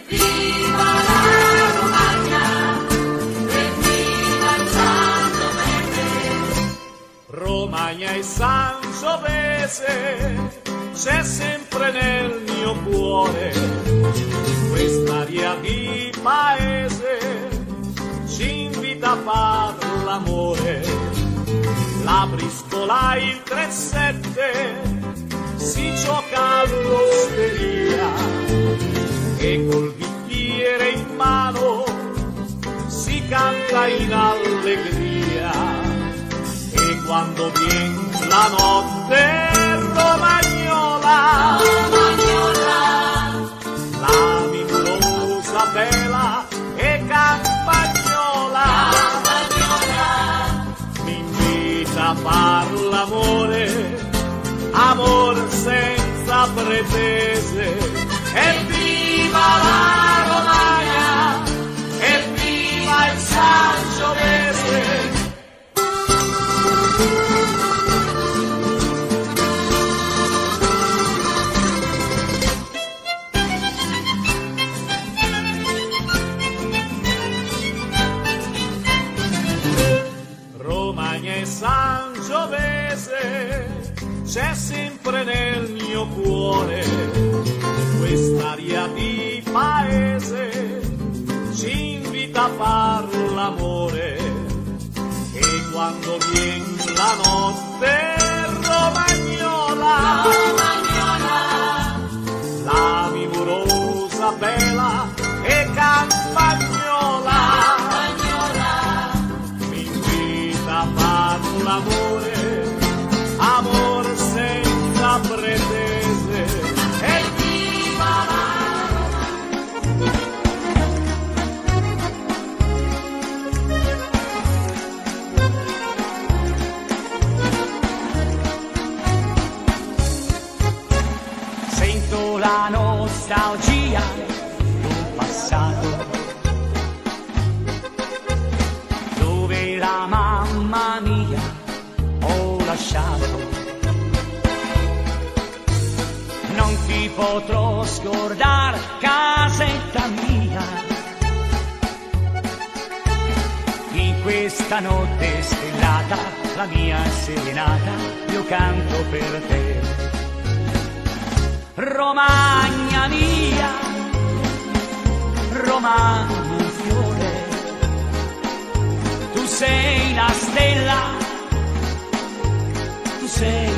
Viva la Romagna, evviva il Sangiovese. Romagna e Sangiovese c'è sempre nel mio cuore, quest'aria di paese ci invita a far l'amore. La briscola il 3-7 si gioca all'osteria e col bicchiere in mano si canta in allegria. E quando viene la notte romagnola, la mimosa bella e campagnola, mi invita a far l'amore, amor senza pretese. Evviva la Romagna, evviva il Sangiovese. Romagna e Sangiovese c'è sempre nel mio cuore, quest'aria di paese ci invita a far l'amore. E quando viene la notte romagnola, la mimosa bella e campagnola mi invita a far l'amore, amor senza pretese. Evviva la Sento la nostalgia del passato, dove la mamma mia ho lasciato. Non ti potrò scordare, casetta mia, in questa notte stellata, la mia serenata, io canto per te. Romagna mia, Romagna un fiore, tu sei la stella, tu sei